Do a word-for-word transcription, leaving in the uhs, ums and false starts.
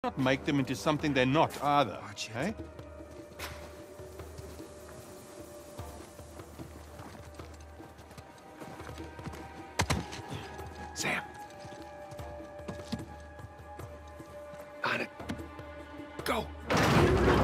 not make them into something they're not either, okay? Sam. On it. Go.